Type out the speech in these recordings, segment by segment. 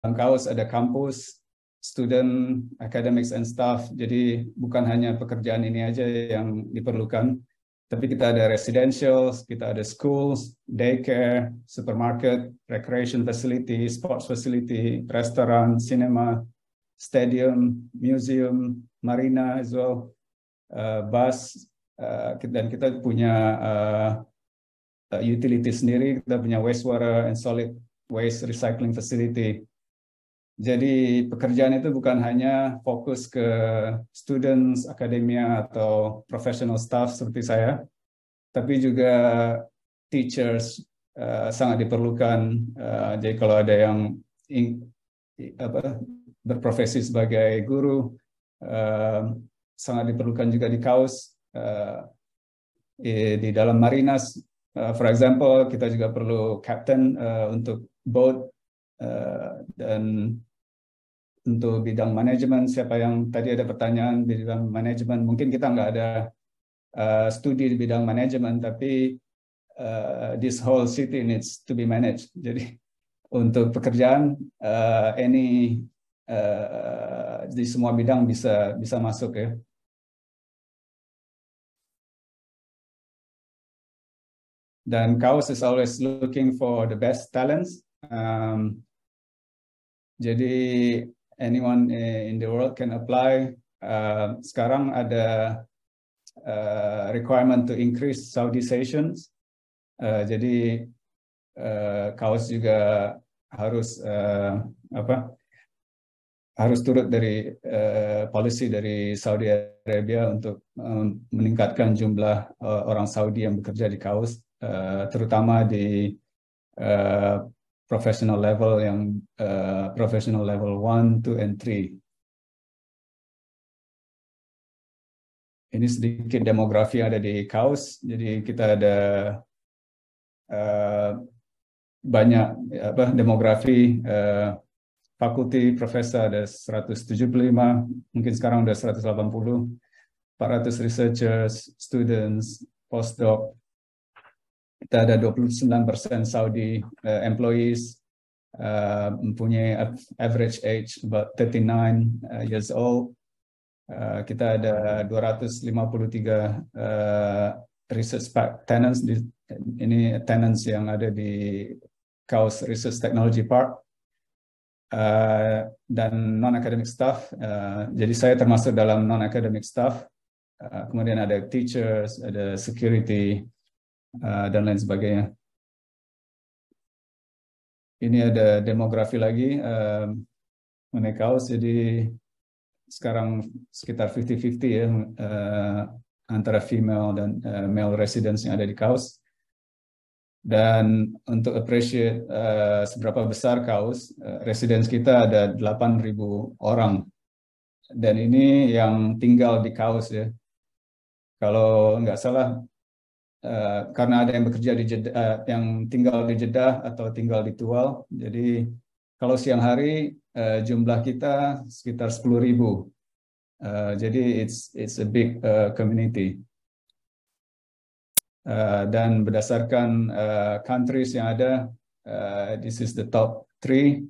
Kaus ada kampus, student, academics and staff. Jadi bukan hanya pekerjaan ini aja yang diperlukan, tapi kita ada residential, kita ada schools, daycare, supermarket, recreation facility, sports facility, restoran, cinema, stadium, museum, marina as well, bus, dan kita punya utility sendiri, kita punya wastewater and solid waste recycling facility. Jadi pekerjaan itu bukan hanya fokus ke students, akademia, atau professional staff seperti saya, tapi juga teachers sangat diperlukan. Jadi kalau ada yang berprofesi sebagai guru, sangat diperlukan juga di Kaus. Di dalam marinas, for example, kita juga perlu captain untuk boat, dan untuk bidang manajemen, siapa yang tadi ada pertanyaan di bidang manajemen, mungkin kita nggak ada studi di bidang manajemen, tapi this whole city needs to be managed. Jadi untuk pekerjaan, di semua bidang bisa masuk ya. Dan Kaus is always looking for the best talents. Jadi anyone in the world can apply. Sekarang ada requirement to increase Saudization. Jadi Kaus juga harus harus turut dari policy dari Saudi Arabia untuk meningkatkan jumlah orang Saudi yang bekerja di Kaus, terutama di professional level yang professional level 1, 2, and 3. Ini sedikit demografi ada di Kaus. Jadi kita ada banyak demografi, fakulti profesor ada 175, mungkin sekarang udah 180, 400 researchers, students, postdoc. Kita ada 29% Saudi employees, mempunyai average age about 39 years old. Kita ada 253 research tenants. Ini tenants yang ada di Kaus Research Technology Park. Dan non-academic staff. Jadi saya termasuk dalam non-academic staff. Kemudian ada teachers, ada security, dan lain sebagainya. Ini ada demografi lagi mengenai Kaus. Jadi sekarang sekitar 50-50 ya, antara female dan male residents yang ada di Kaus. Dan untuk appreciate seberapa besar Kaus, residents kita ada 8.000 orang. Dan ini yang tinggal di Kaus ya. Kalau nggak salah, karena ada yang bekerja di Jeddah, yang tinggal di Jeddah atau tinggal di Tual. Jadi kalau siang hari jumlah kita sekitar 10.000. Jadi it's a big community. Dan berdasarkan countries yang ada, this is the top 3.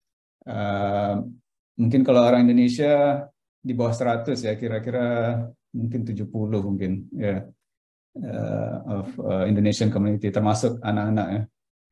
Mungkin kalau orang Indonesia di bawah 100 ya, kira-kira mungkin 70 mungkin ya, of Indonesian community, termasuk anak-anak ya.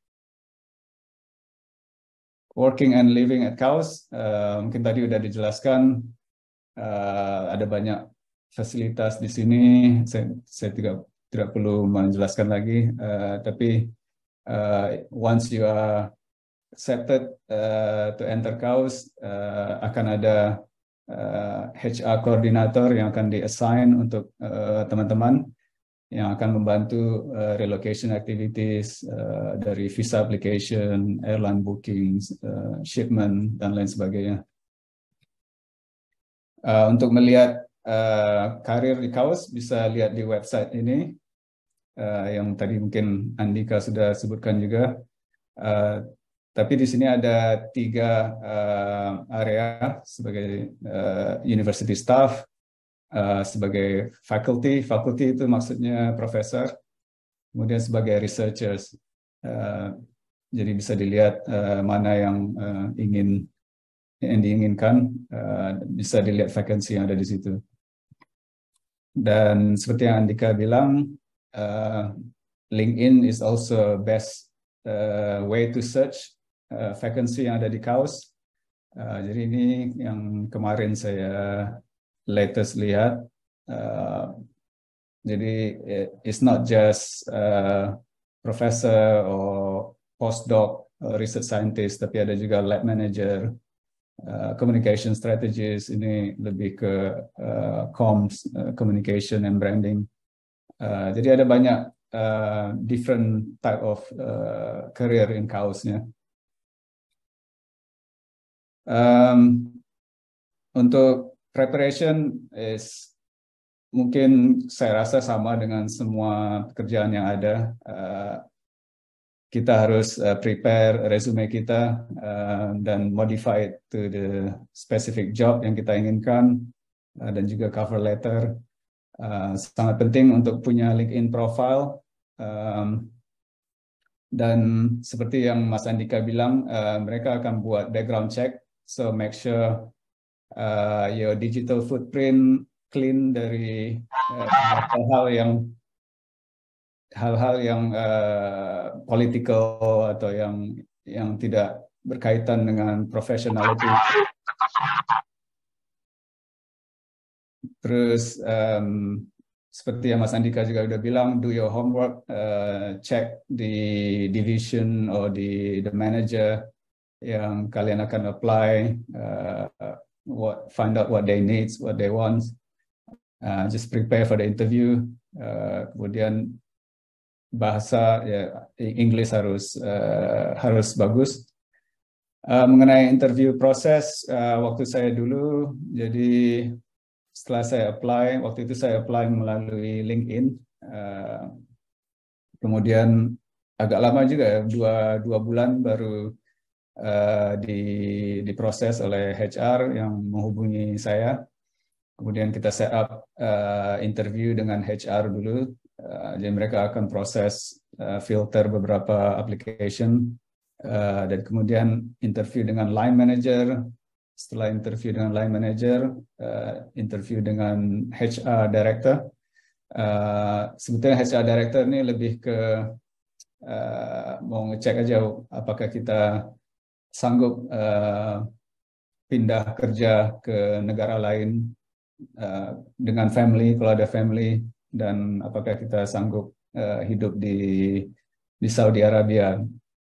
Working and living at Kaus, mungkin tadi udah dijelaskan, ada banyak fasilitas di sini. Saya tidak perlu menjelaskan lagi, tapi once you are accepted to enter Kaus, akan ada HR koordinator yang akan di-assign untuk teman-teman yang akan membantu relocation activities, dari visa application, airline bookings, shipment, dan lain sebagainya. Untuk melihat karir di Kaus, bisa lihat di website ini, yang tadi mungkin Andika sudah sebutkan juga. Tapi di sini ada 3 area sebagai university staff, sebagai faculty itu maksudnya profesor, kemudian sebagai researchers. Jadi bisa dilihat mana yang diinginkan, bisa dilihat vacancy yang ada di situ. Dan seperti yang Andika bilang, LinkedIn is also best way to search vacancy yang ada di KAUS. Jadi ini yang kemarin saya latest lihat. Jadi it's not just professor or postdoc, research scientist, tapi ada juga lab manager, communication strategist, ini lebih ke comms, communication and branding. Jadi ada banyak different type of career in KAUS-nya. Untuk preparation mungkin saya rasa sama dengan semua pekerjaan yang ada. Kita harus prepare resume kita dan modify it to the specific job yang kita inginkan, dan juga cover letter. Sangat penting untuk punya LinkedIn profile. Dan seperti yang Mas Andika bilang, mereka akan buat background check, so make sure your digital footprint clean dari hal-hal yang political atau yang tidak berkaitan dengan professionality. Terus seperti yang Mas Andika juga udah bilang, do your homework, check di division or di the manager yang kalian akan apply, find out what they need, what they want, just prepare for the interview. Kemudian bahasa ya English harus bagus. Mengenai interview proses, waktu saya dulu, jadi setelah saya apply, waktu itu saya apply melalui LinkedIn. Kemudian agak lama juga ya, dua bulan baru diproses oleh HR yang menghubungi saya. Kemudian kita set up interview dengan HR dulu. Jadi mereka akan proses filter beberapa application, dan kemudian interview dengan line manager. Setelah interview dengan line manager, interview dengan HR director. Sebetulnya HR director ini lebih ke mau ngecek aja apakah kita sanggup pindah kerja ke negara lain dengan family, kalau ada family, dan apakah kita sanggup hidup di Saudi Arabia.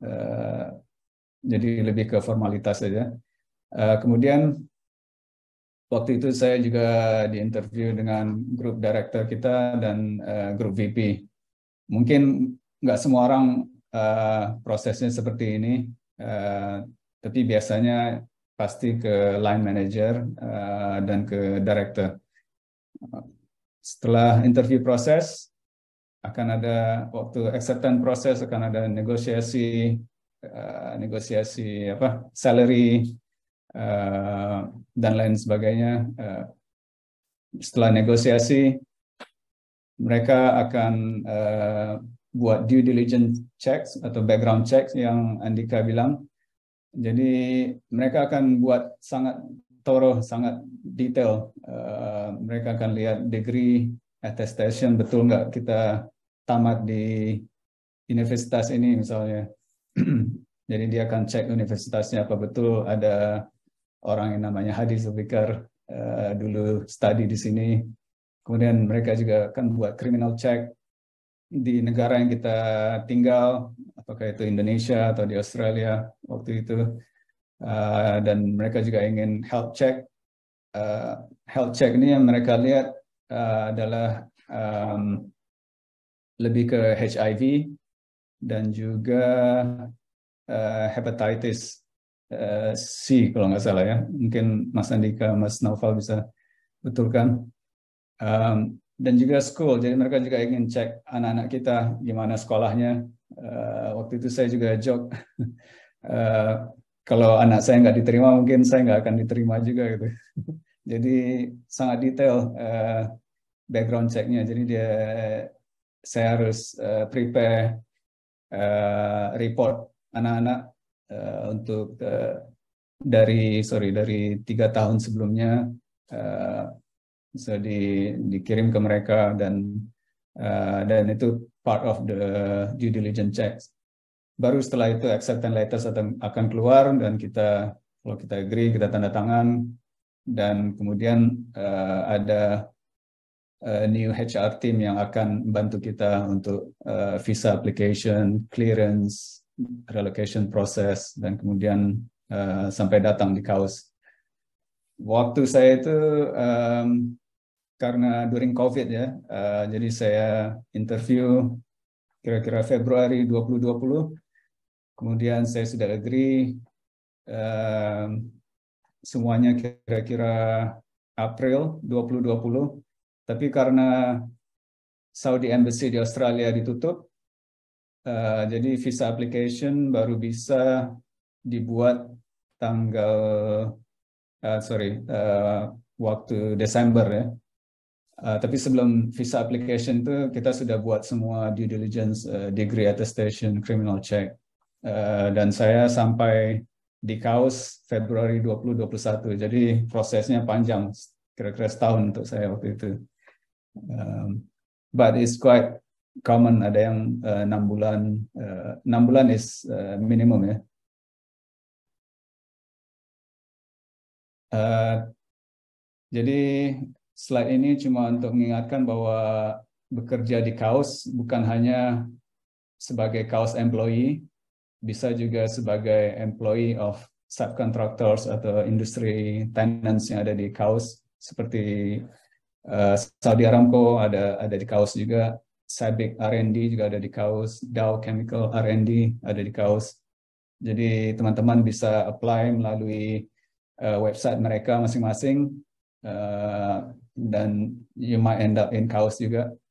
Jadi lebih ke formalitas saja. Kemudian waktu itu saya juga diinterview dengan grup director kita dan grup VP. Mungkin nggak semua orang prosesnya seperti ini, tapi biasanya pasti ke line manager dan ke director. Setelah interview proses, akan ada waktu acceptance proses, akan ada negosiasi salary, dan lain sebagainya. Setelah negosiasi, mereka akan buat due diligence checks atau background checks yang Andika bilang. Jadi mereka akan buat sangat thorough, sangat detail. Mereka akan lihat degree, attestation, betul nggak kita tamat di universitas ini misalnya. Jadi dia akan cek universitasnya apa betul ada orang yang namanya Hadi Zulfikar dulu study di sini. Kemudian mereka juga akan buat criminal check di negara yang kita tinggal, apakah itu Indonesia atau di Australia waktu itu. Dan mereka juga ingin health check. Health check ini yang mereka lihat adalah lebih ke HIV dan juga hepatitis C kalau nggak salah ya. Mungkin Mas Andika, Mas Naufal bisa betulkan. Dan juga school, jadi mereka juga ingin cek anak-anak kita gimana sekolahnya. Waktu itu saya juga joke, kalau anak saya nggak diterima mungkin saya nggak akan diterima juga gitu. Jadi sangat detail background checknya. Jadi saya harus prepare report anak-anak untuk dari 3 tahun sebelumnya bisa dikirim ke mereka dan itu part of the due diligence checks. Baru setelah itu acceptance letters akan keluar dan kalau kita agree kita tanda tangan dan kemudian ada new HR team yang akan membantu kita untuk visa application, clearance, relocation process dan kemudian sampai datang di KAUS. Waktu saya itu karena during COVID ya, jadi saya interview kira-kira Februari 2020. Kemudian saya sudah agree semuanya kira-kira April 2020. Tapi karena Saudi Embassy di Australia ditutup, jadi visa application baru bisa dibuat tanggal waktu Desember ya. Tapi sebelum visa application itu kita sudah buat semua due diligence, degree attestation, criminal check. Dan saya sampai di KAUS Februari 2021. Jadi prosesnya panjang, kira-kira setahun untuk saya waktu itu. But it's quite common, ada yang 6 bulan. 6 bulan is minimum ya. Jadi slide ini cuma untuk mengingatkan bahwa bekerja di KAUS bukan hanya sebagai KAUS employee, bisa juga sebagai employee of subcontractors atau industry tenants yang ada di KAUS, seperti Saudi Aramco ada di KAUS juga, SABIC R&D juga ada di KAUS, Dow Chemical R&D ada di KAUS. Jadi teman-teman bisa apply melalui website mereka masing-masing, dan you might end up in KAUS juga.